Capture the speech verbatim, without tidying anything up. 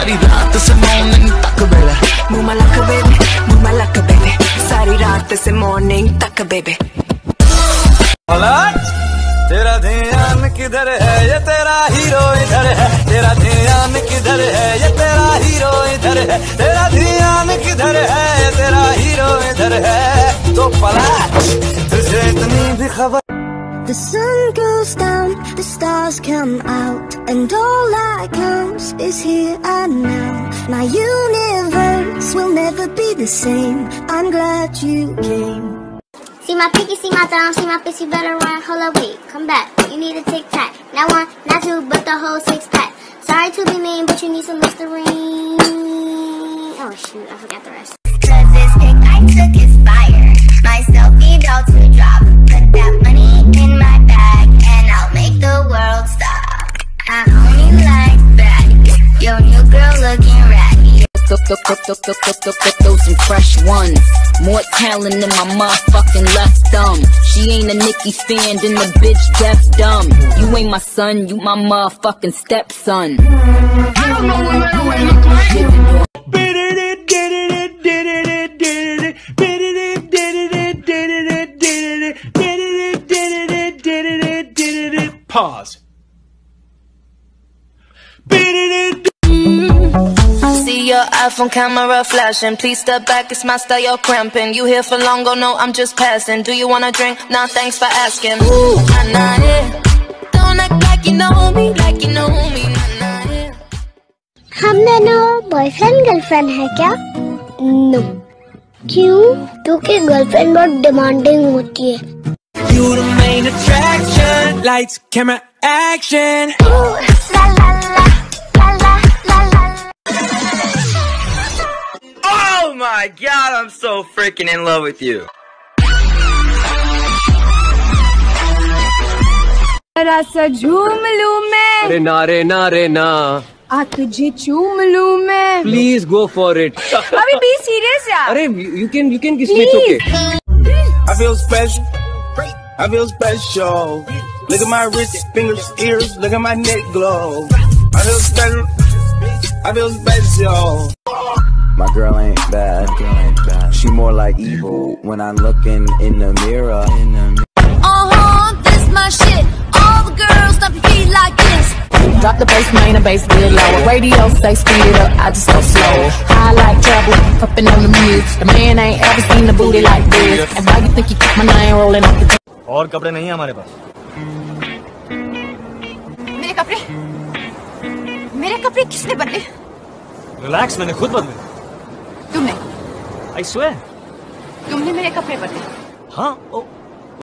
सारी रात से मॉर्निंग तक बेबे Move my like a baby, move my like a baby सारी रात से morning तक baby पलट तेरा ध्यान किधर है ये तेरा हीरो इधर है तेरा ध्यान किधर है ये तेरा हीरो इधर है तेरा ध्यान किधर है ये तेरा हीरो इधर है तो पलट तुझे इतनी भी खबर The sun goes down, the stars come out, and all that counts is here and now. My universe will never be the same. I'm glad you came. See my pinky, see my thumb, see my fist, you better run. Hold up, wait, come back. You need a tic tac. Not one, not two, but the whole six pack. Sorry to be mean, but you need some Listerine. Oh shoot, I forgot the rest. Cause this pic I took is fire. My selfie about to drop. Put that money in my bag, and I'll make the world stop. I only like baddies. Your new girl looking ratty. Throw some fresh ones. More talent than my motherfucking left thumb. She ain't a Nicki fan, then the bitch deaf dumb. You ain't my son, you my motherfucking stepson. I don't know what that way look like. Pause. See your iPhone camera flashing. Please step back, it's my style, you're cramping. You here for long, oh no, I'm just passing. Do you wanna drink? Nah, thanks for asking. Ooh, nah, nah, yeah. Don't act like you know me, like you know me, nah, nah, yeah. हम दोनों boyfriend girlfriend है क्या? No. क्यों? क्योंकि girlfriend बहुत demanding होती है। You the main attraction. Lights, camera, action. Ooh, la la la la la la la. Oh my god, I'm so freaking in love with you. जरा सा झूम लूं मैं अरे ना रे ना रे ना तुझे चूम लूं मैं Please go for it. अभी be serious यार अरे you can you can kiss me, it's okay. I feel special. I feel special. Look at my wrist, fingers, ears. Look at my neck glow. I feel special. I feel special. My girl ain't bad. Girl ain't bad. She more like evil when I'm looking in the mirror. Uh-huh, this my shit. All the girls stop your feet like this. Drop the bass, main and bass real low. Radio say speed it up, I just go slow. High like trouble, puffin' on the muse. The man ain't ever seen the booty like this. And why you think you keep my name rolling up the और कपड़े नहीं है हमारे पास। मेरे कपड़े मेरे कपड़े किसने बदले? रिलैक्स, मैंने खुद बदले। तुमने? I swear. तुमने मेरे कपड़े बदले? हाँ, ओ